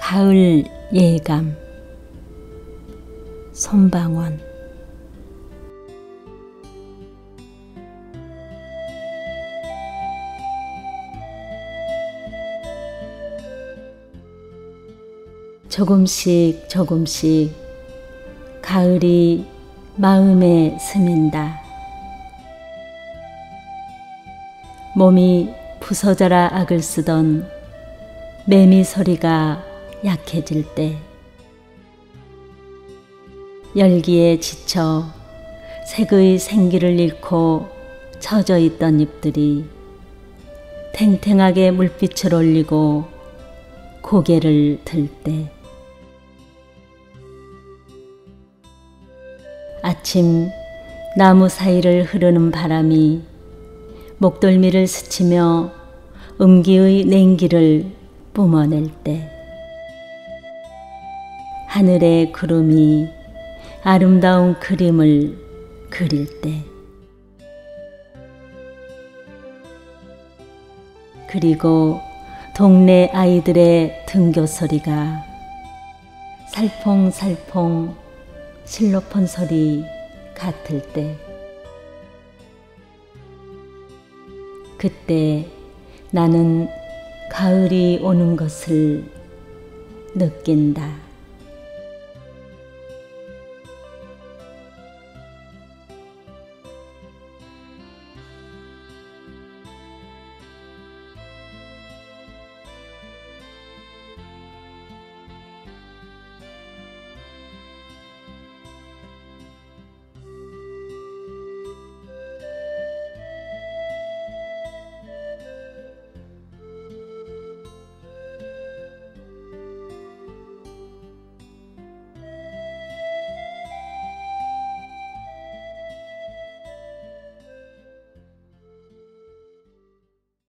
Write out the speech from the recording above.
가을 예감. 손방원. 조금씩 조금씩 가을이 마음에 스민다. 몸이 부서져라 악을 쓰던 매미 소리가 약해질 때, 열기에 지쳐 색의 생기를 잃고 젖어 있던 잎들이 탱탱하게 물빛을 올리고 고개를 들 때, 아침 나무 사이를 흐르는 바람이 목덜미를 스치며 음기의 냉기를 뿜어낼 때, 하늘의 구름이 아름다운 그림을 그릴 때, 그리고 동네 아이들의 등교 소리가 살퐁살퐁 실로폰 소리 같을 때, 그때 나는 가을이 오는 것을 느낀다.